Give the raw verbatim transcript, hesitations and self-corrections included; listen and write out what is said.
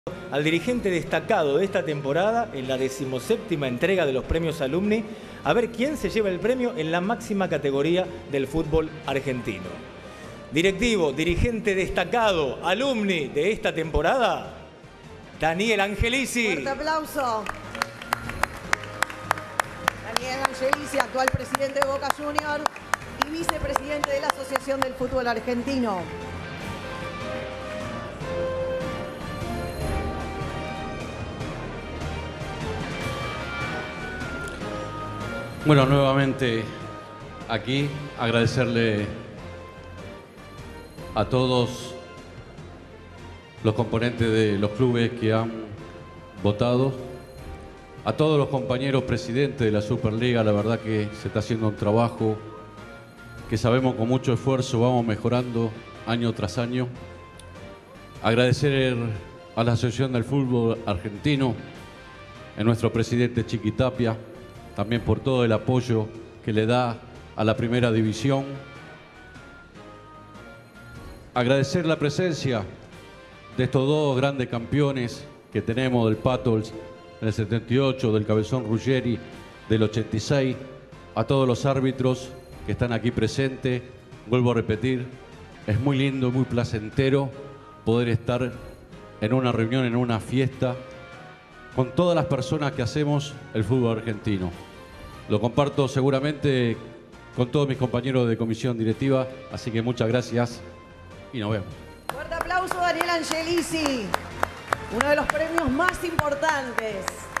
al dirigente destacado de esta temporada en la decimoséptima entrega de los premios Alumni, a ver quién se lleva el premio en la máxima categoría del fútbol argentino. Directivo, dirigente destacado, Alumni de esta temporada, Daniel Angelici. Fuerte aplauso. Daniel Angelici, actual presidente de Boca Juniors y vicepresidente de la Asociación del Fútbol Argentino. Bueno, nuevamente aquí agradecerle a todos los componentes de los clubes que han votado, a todos los compañeros presidentes de la Superliga. La verdad que se está haciendo un trabajo que sabemos con mucho esfuerzo vamos mejorando año tras año. Agradecer a la Asociación del Fútbol Argentino, a nuestro presidente Chiqui Tapia, también por todo el apoyo que le da a la primera división. Agradecer la presencia de estos dos grandes campeones que tenemos, del Pato en el setenta y ocho, del Cabezón Ruggeri del ochenta y seis, a todos los árbitros que están aquí presentes. Vuelvo a repetir, es muy lindo, muy placentero poder estar en una reunión, en una fiesta, con todas las personas que hacemos el fútbol argentino. Lo comparto seguramente con todos mis compañeros de comisión directiva, así que muchas gracias y nos vemos. Fuerte aplauso, Daniel Angelici, uno de los premios más importantes.